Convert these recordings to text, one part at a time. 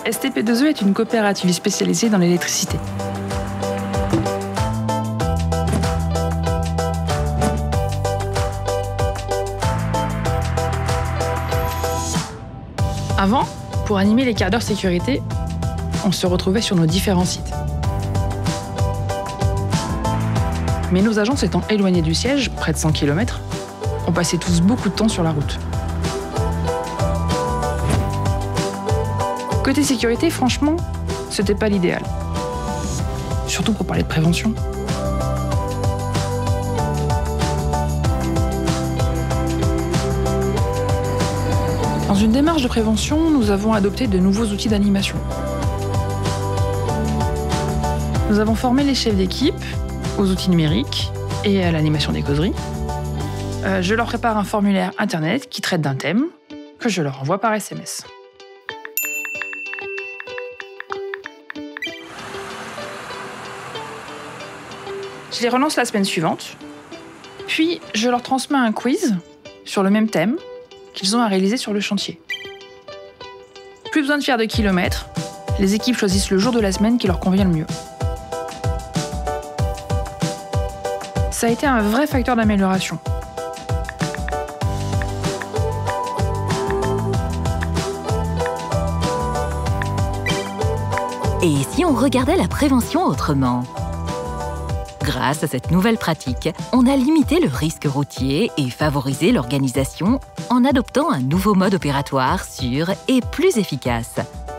STP2E est une coopérative spécialisée dans l'électricité. Avant, pour animer les quarts d'heure sécurité, on se retrouvait sur nos différents sites. Mais nos agences étant éloignées du siège, près de 100 km, on passait tous beaucoup de temps sur la route. Côté sécurité, franchement, c'était pas l'idéal. Surtout pour parler de prévention. Dans une démarche de prévention, nous avons adopté de nouveaux outils d'animation. Nous avons formé les chefs d'équipe aux outils numériques et à l'animation des causeries. Je leur prépare un formulaire internet qui traite d'un thème que je leur envoie par SMS. Je les relance la semaine suivante, puis je leur transmets un quiz sur le même thème qu'ils ont à réaliser sur le chantier. Plus besoin de faire de kilomètres, les équipes choisissent le jour de la semaine qui leur convient le mieux. Ça a été un vrai facteur d'amélioration. Et si on regardait la prévention autrement ? Grâce à cette nouvelle pratique, on a limité le risque routier et favorisé l'organisation en adoptant un nouveau mode opératoire sûr et plus efficace.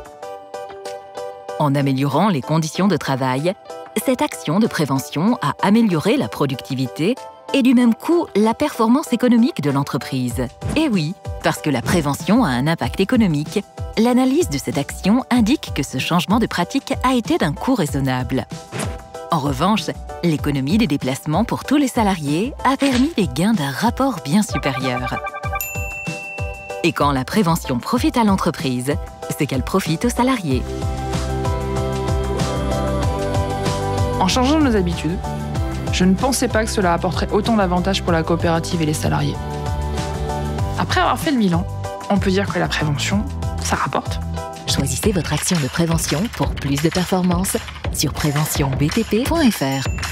En améliorant les conditions de travail, cette action de prévention a amélioré la productivité et du même coup la performance économique de l'entreprise. Et oui, parce que la prévention a un impact économique, l'analyse de cette action indique que ce changement de pratique a été d'un coût raisonnable. En revanche, l'économie des déplacements pour tous les salariés a permis les gains d'un rapport bien supérieur. Et quand la prévention profite à l'entreprise, c'est qu'elle profite aux salariés. En changeant nos habitudes, je ne pensais pas que cela apporterait autant d'avantages pour la coopérative et les salariés. Après avoir fait le bilan, on peut dire que la prévention, ça rapporte. Choisissez votre action de prévention pour plus de performance sur préventionbtp.fr.